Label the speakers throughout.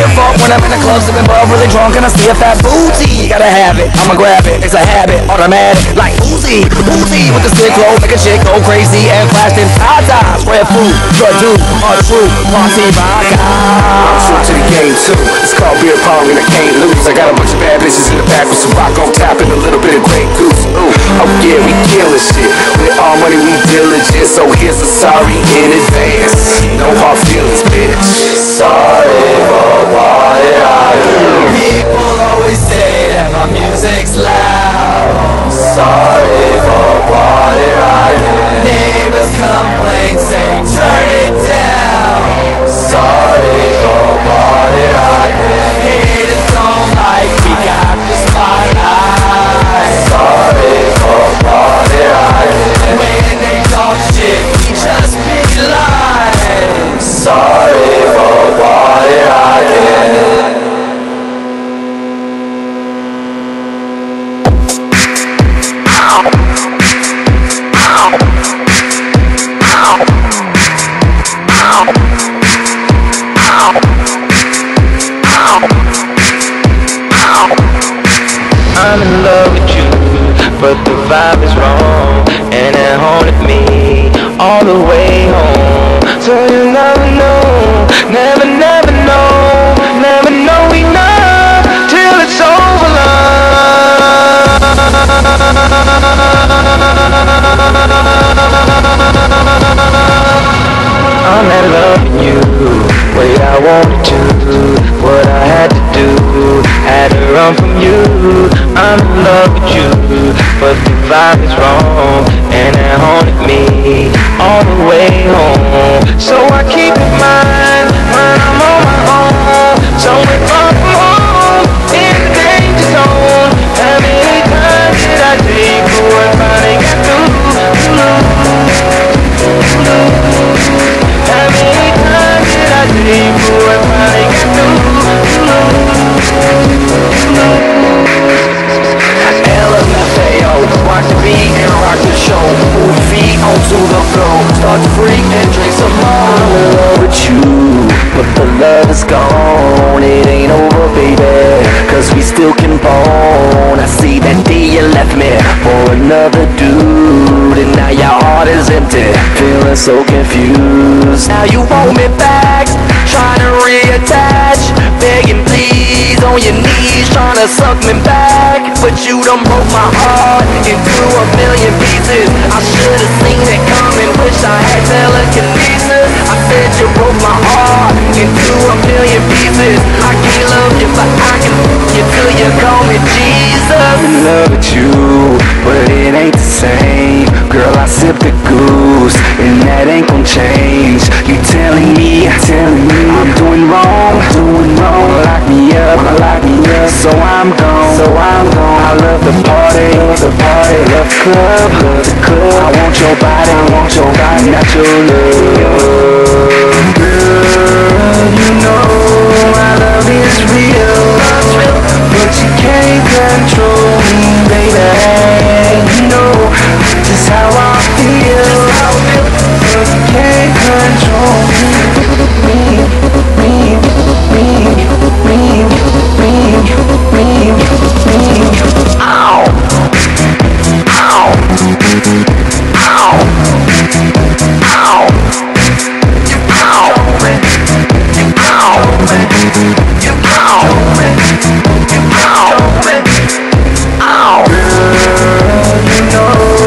Speaker 1: give a fuck when I'm in the club sipping bub, really drunk, and I see a fat booty. Gotta have it, I'ma grab it. It's a habit, automatic, like Uzi. Uzi with the sick flow, make a chick go crazy and flash them tie-dyes. Red food, drug do, all true, party vodka.
Speaker 2: I'm true to the game too. It's called beer pong and I can't lose. I got a bunch of bad bitches in the back with some rock on top and a little bit of Grey Goose. Ooh, oh yeah, we killin' shit. With all money we diligent, so here's a sorry in advance. No hard feelings, bitch. Sorry for what I do.
Speaker 1: People always say that my music's loud.
Speaker 2: Sorry for what I do.
Speaker 1: Neighbors complain, say turn it down.
Speaker 2: Sorry for what I do.
Speaker 1: Haters don't like we got the spotlight.
Speaker 2: Sorry for what I do.
Speaker 1: When they talk shit, we just be lying.
Speaker 2: Sorry for what I did.
Speaker 3: I'm in love with you, but the vibe is wrong, and it haunted me all the way home. So you never know, never, never know, never know enough till it's over, love. I'm in love with you, way I wanted to, what I had to do, had to run from you. I'm in love with you, but the vibe is wrong, and it haunted me all the way home. So I keep in mind when I'm on my own. So if I'm home in the danger zone, how many times did I take before I finally got through? How many times did I take before I finally got through?
Speaker 1: LMFAO, rock the beat and rock the show. Move feet onto the floor, start to freak and drink some more. I'm in love with you, but the love is gone. It ain't over, baby, cause we still can bone. I see that day you left me for another dude, and now your heart is empty, feeling so confused. Now you want me back, trying to reattach, begging please on your knees, trying to suck me back. But you done broke my heart into a million pieces. I should've seen it coming, wish I had telekinesis. I said you broke my heart into a million pieces. I can't love you, but I can you till you call me Jesus.
Speaker 2: I'm in love with you, but it ain't the same. Girl, I sip the goose, and that ain't gon' change. You telling me I'm doing wrong, lock me up, so I'm gone, I love the party, love the club, I want your body, not your love. Girl, you know our love is real, but you can't control me, baby. You know just how I feel, but you can't control Girl, you know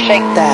Speaker 4: Shake that.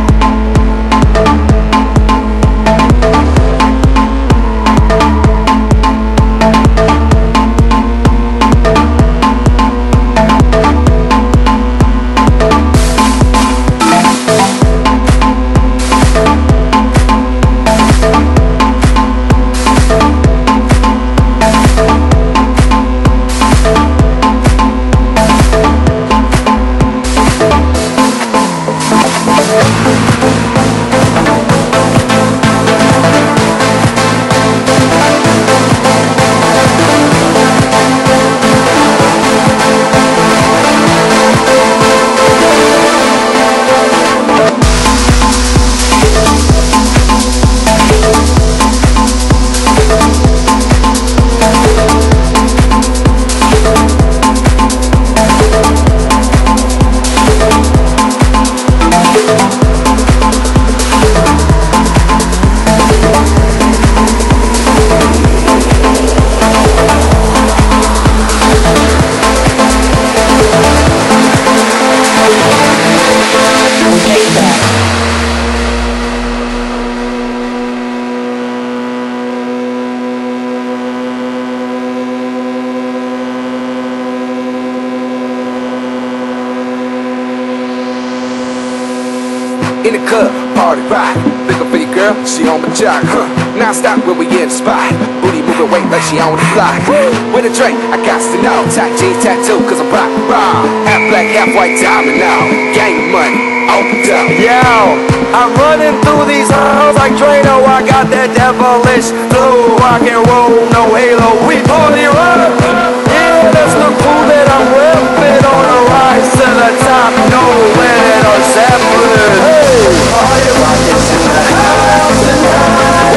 Speaker 2: In the club, party rock. Looking for your girl, she on my jock, Now stop when we in the spot. Booty moving weight like she on the block. With a drink, I got to know. Tight jeans tattoo, cause I'm rock, raw. Half black, half white diamond now. Gang of money, opened up.
Speaker 5: Yo, I'm running through these halls like Drano. I got that devilish flow. Rock and roll, no halo. We party rock. Yeah, that's the crew that I'm whipping on the rise to the top. No Leonard or Zeppelin. Hey, party rockets in the house tonight.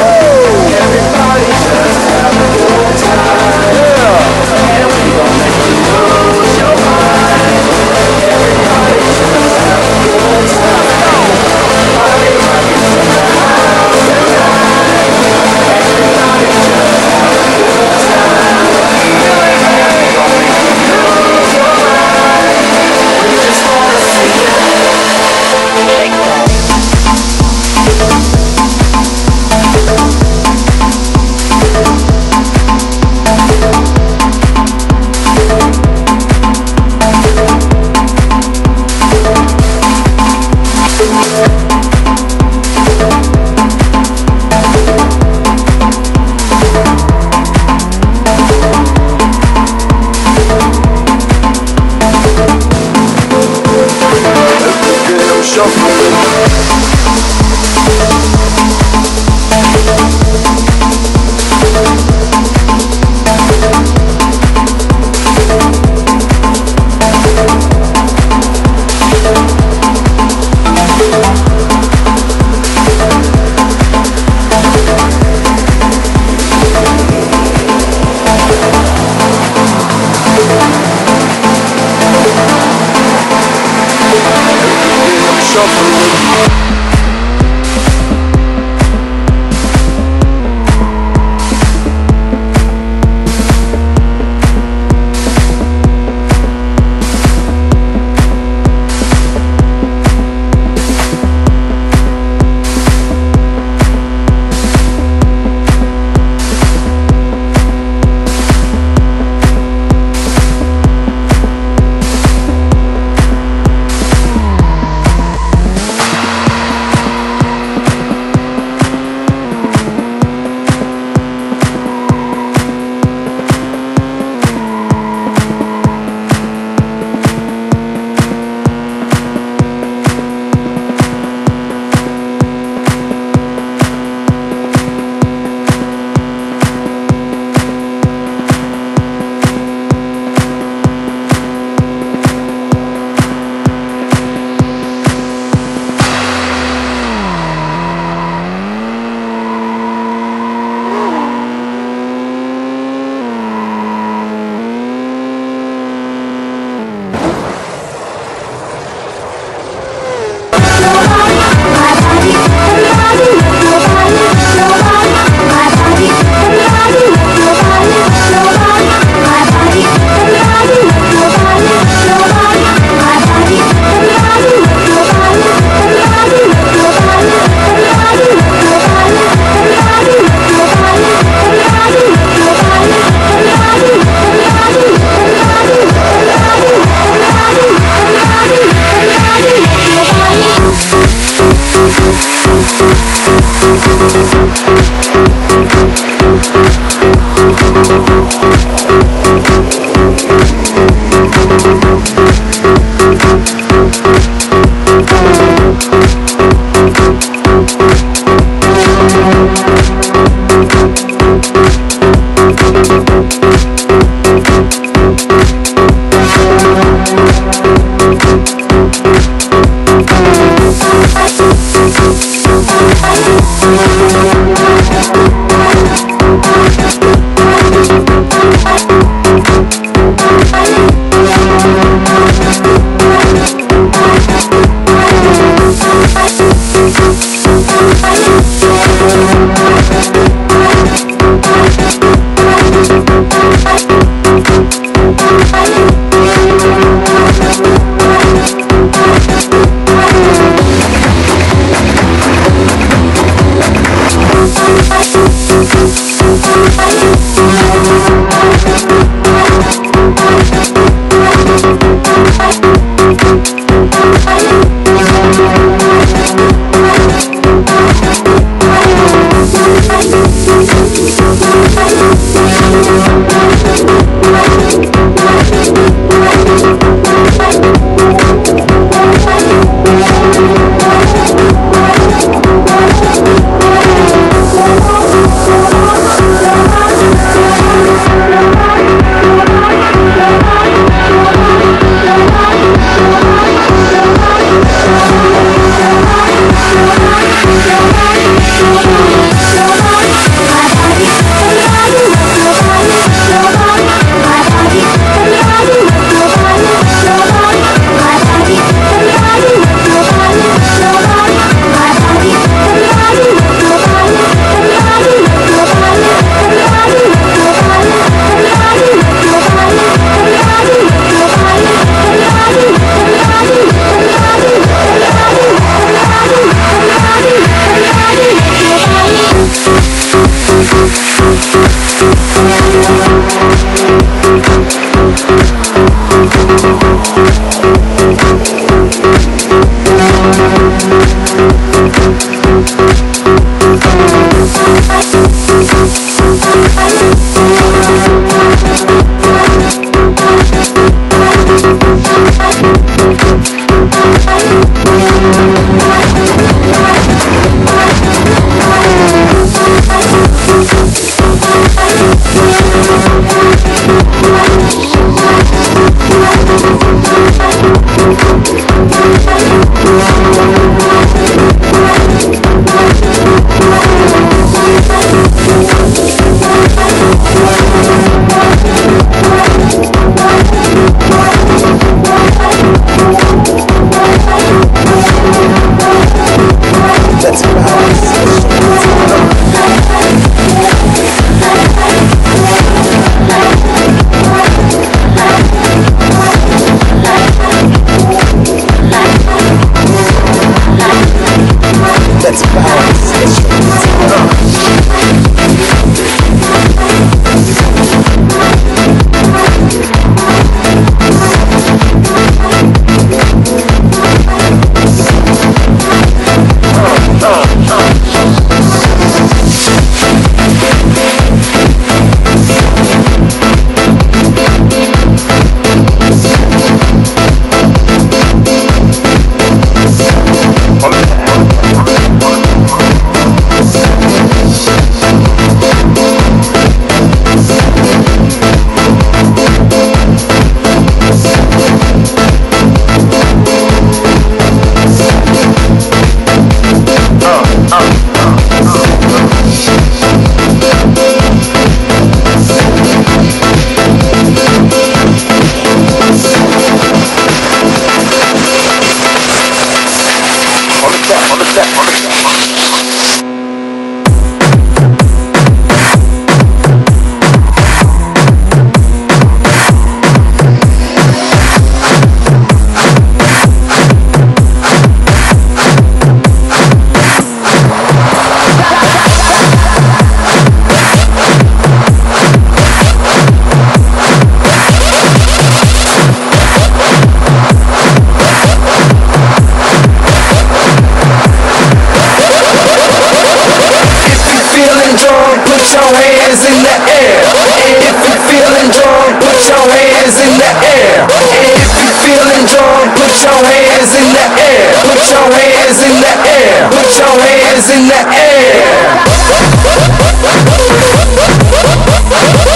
Speaker 5: Everybody just have a good time. Yeah, and we gon' make you lose your mind. Everybody just have a good time. Party rockets in the house tonight. Everybody just have a good time. And we gon' make you lose your mind. We just wanna see you shake that.
Speaker 1: In the air.